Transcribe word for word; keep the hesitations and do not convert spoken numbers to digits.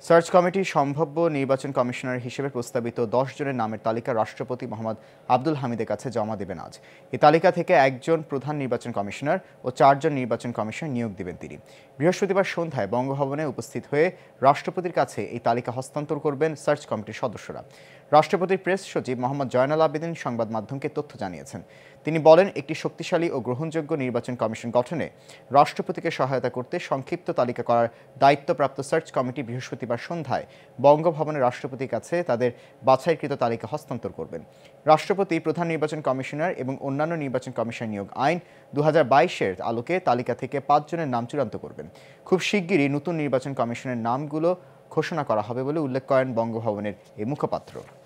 Search committee সম্ভাব্য নির্বাচন commissioner হিসেবে প্রস্তাবিত দশ জনের নামের তালিকা রাষ্ট্রপতি মোহাম্মদ আব্দুল হামিদের কাছে জমা দেবেন আজ। এই তালিকা থেকে একজন প্রধান নির্বাচন কমিশনার ও চারজন নির্বাচন কমিশনার নিয়োগ দেবেন তিনি। বৃহস্পতিবার সন্ধ্যায় বঙ্গভবনে উপস্থিত হয়ে রাষ্ট্রপতির কাছে এই তালিকা হস্তান্তর করবেন সার্চ কমিটির সদস্যরা। রাষ্ট্রপতির প্রেস সচিব মোহাম্মদ জয়নাল আবেদিন সংবাদ মাধ্যমকে তথ্য জানিয়েছেন। তিনি বলেন, একটি শক্তিশালী ও গ্রহণযোগ্য নির্বাচন কমিশন গঠনে রাষ্ট্রপতিকে সহায়তা করতে সংক্ষিপ্ত তালিকা করার দায়িত্বপ্রাপ্ত সার্চ কমিটি বৃহস্পতিবার সন্ধ্যায় বঙ্গভবনে রাষ্ট্রপতির কাছে তাদের বাছাইকৃত তালিকা হস্তান্তর করবেন। রাষ্ট্রপতি প্রধান নির্বাচন কমিশনার এবং অন্যান্য নির্বাচন কমিশন নিয়োগ আইন দু হাজার বাইশের আলোকে তালিকা থেকে পাঁচজনের নাম চূড়ান্ত করবেন। খুব শিগগিরই নতুন নির্বাচন কমিশনের নামগুলো ঘোষণা করা হবে বলে উল্লেখ করেন বঙ্গভবনের এই মুখপাত্র।